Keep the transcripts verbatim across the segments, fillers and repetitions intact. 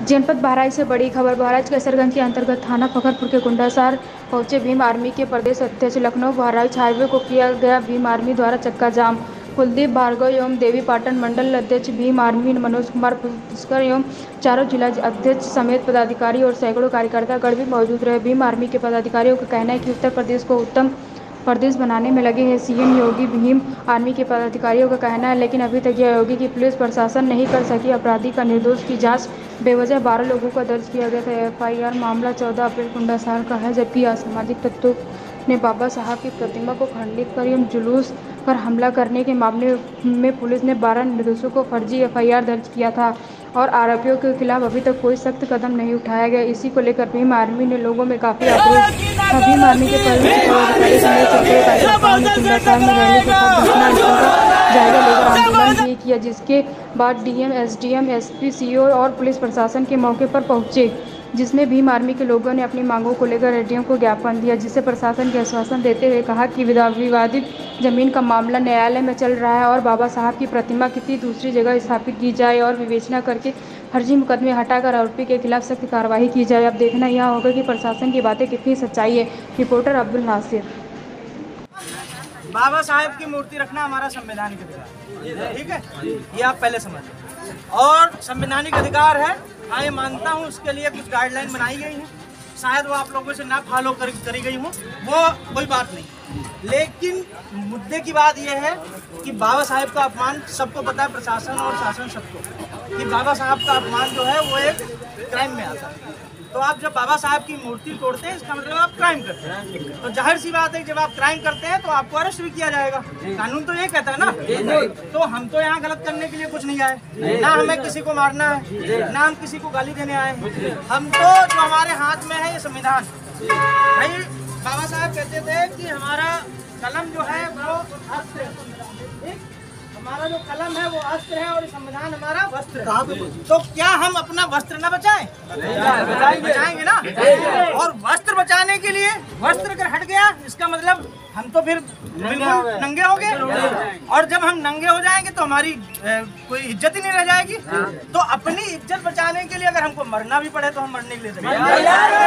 जनपद बहराइच से बड़ी खबर। बहराइच कैसरगंज के अंतर्गत थाना फखरपुर के गुंडासार पहुंचे भीम आर्मी के प्रदेश अध्यक्ष। लखनऊ बहराइच हाईवे को किया गया भीम आर्मी द्वारा चक्का जाम। कुलदीप भार्गव एवं देवी पाटन मंडल अध्यक्ष भीम आर्मी मनोज कुमार पुष्कर एवं चारों जिला अध्यक्ष समेत पदाधिकारी और सैकड़ों कार्यकर्ता गण भी मौजूद रहे। भीम आर्मी के पदाधिकारियों का कहना है कि उत्तर प्रदेश को उत्तम प्रदेश बनाने में लगे हैं सीएम योगी। भीम आर्मी के पदाधिकारियों का कहना है लेकिन अभी तक यह योगी की पुलिस प्रशासन नहीं कर सकी। अपराधी का निर्दोष की जांच बेवजह बारह लोगों का दर्ज किया गया था। एफआईआर मामला चौदह अप्रैल गुंडासार का है, जबकि असामाजिक तत्वों ने बाबा साहब की प्रतिमा को खंडित कर एवं जुलूस पर हमला करने के मामले में पुलिस ने बारह निर्दोषों को फर्जी एफआईआर दर्ज किया था और आरोपियों के खिलाफ अभी तक कोई सख्त कदम नहीं उठाया गया। इसी को लेकर भीम आर्मी ने लोगों में काफी आक्रोश। भीम आर्मी के प्रदेश पदाधिकारी समेत सैकड़ों कार्यकर्ताओं ने गुंडासार में रैली के साथ घटनास्थल का जायजा लेकर आंदोलन भी किया, जिसके बाद डीएम, एसडीएम, एसपी, सीओ और पुलिस प्रशासन के मौके पर पहुंचे, जिसमें भीम आर्मी के लोगों ने अपनी मांगों को लेकर एडीएम को ज्ञापन दिया, जिसे प्रशासन के आश्वासन देते हुए कहा कि विवादित जमीन का मामला न्यायालय में चल रहा है और बाबा साहब की प्रतिमा किसी दूसरी जगह स्थापित की जाए और विवेचना करके फर्जी मुकदमे हटाकर आरोपी के खिलाफ सख्त कार्रवाई की जाए। अब देखना यह होगा कि प्रशासन की बातें कितनी सच्चाई है। रिपोर्टर अब्दुल नासिर। बाबा साहब की मूर्ति रखना हमारा संवैधानिक अधिकार है, ठीक है, ये आप पहले समझ लें। और संवैधानिक अधिकार है, हाँ ये मानता हूँ, उसके लिए कुछ गाइडलाइन बनाई गई हैं, शायद वो आप लोगों से ना फॉलो कर, करी गई हो, वो कोई बात नहीं। लेकिन मुद्दे की बात यह है कि बाबा साहब का अपमान सबको पता है, प्रशासन और शासन सबको, कि बाबा साहब का अपमान जो है वो एक क्राइम में आता है। तो आप जब बाबा साहब की मूर्ति तोड़ते हैं, इसका मतलब आप क्राइम करते हैं। तो जाहिर सी बात है, जब आप क्राइम करते हैं तो आपको अरेस्ट भी किया जाएगा। कानून तो ये कहता है ना। तो हम तो यहाँ गलत करने के लिए कुछ नहीं आए, ना हमें किसी को मारना है, ना हम किसी को गाली देने आए। हम तो जो हमारे हाथ में है ये संविधान। भाई बाबा साहब कहते थे कि हमारा कलम जो है वो अस्त्र है, हमारा जो कलम है वो अस्त्र है और संविधान हमारा वस्त्र है। तो क्या हम अपना वस्त्र न बचाएं? बचाएंगे ना। और वस्त्र बचाने के लिए वस्त्र अगर हट गया, इसका मतलब हम तो फिर बिल्कुल नंगे हो गए। और जब हम नंगे हो जाएंगे तो हमारी ए, कोई इज्जत ही नहीं रह जाएगी। तो अपनी इज्जत बचाने के लिए अगर हमको मरना भी पड़े तो हम मरने के लिए तैयार।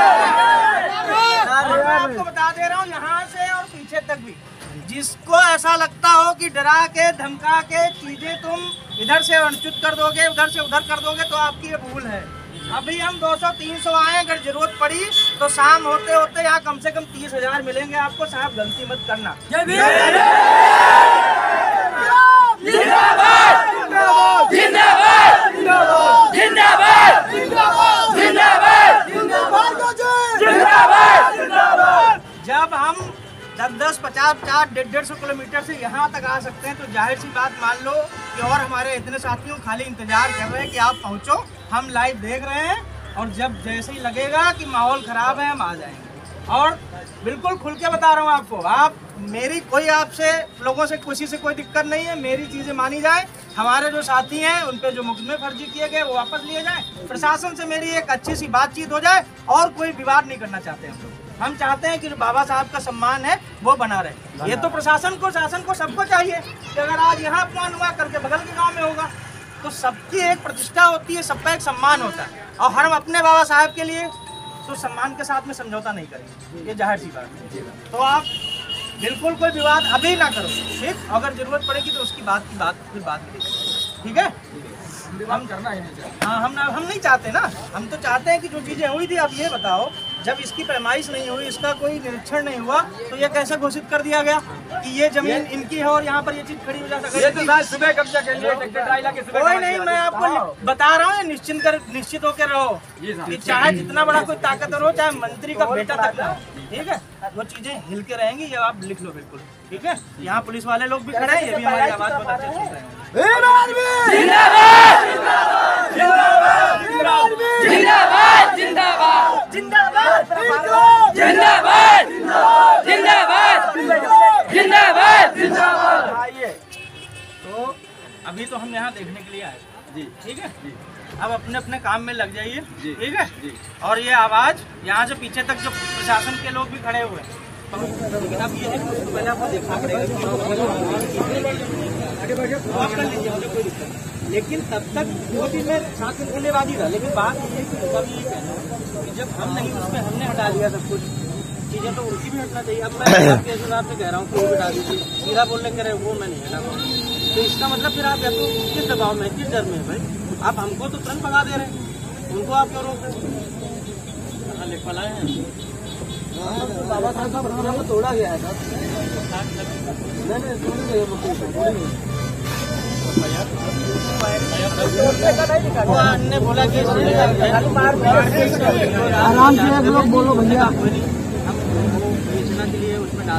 आपको बता दे रहा हूँ, यहाँ से और पीछे तक भी जिसको ऐसा लगता हो कि डरा के धमका के चीजें तुम इधर से अनुचित कर दोगे, उधर से उधर कर दोगे, तो आपकी ये भूल है। अभी हम दो सौ तीन सौ आए, अगर जरूरत पड़ी तो शाम होते होते यहाँ कम से कम तीस हजार मिलेंगे आपको। साहब गलती मत करना। जब हम दस दस पचास पचास डेढ़ डेढ़ सौ किलोमीटर से यहाँ तक आ सकते हैं, तो जाहिर सी बात मान लो कि और हमारे इतने साथियों खाली इंतजार कर रहे हैं कि आप पहुँचो। हम लाइव देख रहे हैं और जब जैसे ही लगेगा कि माहौल ख़राब है हम आ जाएंगे। और बिल्कुल खुल के बता रहा हूँ आपको, आप मेरी कोई आपसे लोगों से किसी से कोई दिक्कत नहीं है। मेरी चीज़ें मानी जाए, हमारे जो साथी हैं उन पे जो मुकदमे फर्जी किए गए वो वापस लिए जाए, प्रशासन से मेरी एक अच्छी सी बातचीत हो जाए और कोई विवाद नहीं करना चाहते हम लोग। हम चाहते हैं कि जो बाबा साहब का सम्मान है वो बना रहे। ये तो प्रशासन को, शासन को, सबको चाहिए कि अगर आज यहाँ अपमान हुआ करके बगल के गांव में होगा, तो सबकी एक प्रतिष्ठा होती है, सबका एक सम्मान होता है। और हम अपने बाबा साहब के लिए तो सम्मान के साथ में समझौता नहीं करेंगे, ये जाहिर सी बात है। तो आप बिल्कुल कोई विवाद अभी ना करो, ठीक। अगर जरूरत पड़ेगी तो उसकी बात की बात फिर बात करेंगे, ठीक है। हम करना है, हाँ हम ना हम नहीं चाहते ना। हम तो चाहते हैं कि जो चीज़ें हुई थी, आप ये बताओ, जब इसकी पैमाइश नहीं हुई, इसका कोई निरीक्षण नहीं हुआ, तो ये कैसे घोषित कर दिया गया कि ये जमीन इनकी है और यहाँ पर ये चीज खड़ी हो जा सकती है? तो सुबह कब्जा कर लिया, कोई नहीं, मैं आपको बता रहा हूँ, निश्चिंत कर निश्चित होकर रहो कि चाहे जितना बड़ा कोई ताकतवर हो, चाहे मंत्री का बेटा तक ना, ठीक है, वो चीजें हिल के रहेंगी। ये आप लिख लो बिल्कुल, ठीक है। यहाँ पुलिस वाले लोग भी खड़े हैं, ये भी हमारी आवाज बहुत अच्छे सुन रहे हैं। तो अभी तो हम यहाँ देखने के लिए आए जी, ठीक है। अब अपने अपने काम में लग जाइए, ठीक है। और ये आवाज यहाँ से पीछे तक जो प्रशासन के लोग भी खड़े हुए हैं, लेकिन अब ये है कि उसको पहले आपको देखना पड़ेगा कि आप कर लीजिए, मुझे कोई दिक्कत नहीं। लेकिन तब तक वो भी मैं साथ में खुलेबाजी था। लेकिन बात ये है कि उनका भी ये कहना है कि जब हम नहीं उसमें हमने हटा दिया सब कुछ चीजें, तो उनकी भी हटना चाहिए। अब मैं आपके हिसाब से कह रहा हूँ कि वो हटा दीजिए, सीधा बोलने कह रहे वो मैं नहीं हटा पाऊँ, तो इसका मतलब फिर आप या तो किस दबाव में, किस डर में भाई? आप हमको तो तुरंत भगा दे रहे हैं, उनको आप क्यों रोक रहे हैं? कहाँ लिख पलाए हैं? बाबा साहब का प्रोग्राम तोड़ा गया है सर। नहीं नहीं तोड़ी गई वो ने बोला कि आराम से आप लोग बोलो भैया। बेचना के लिए उसमें डाल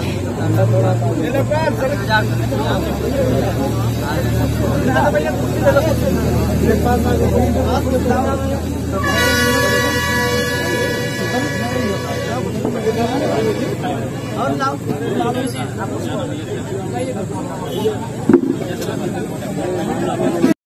और लाओ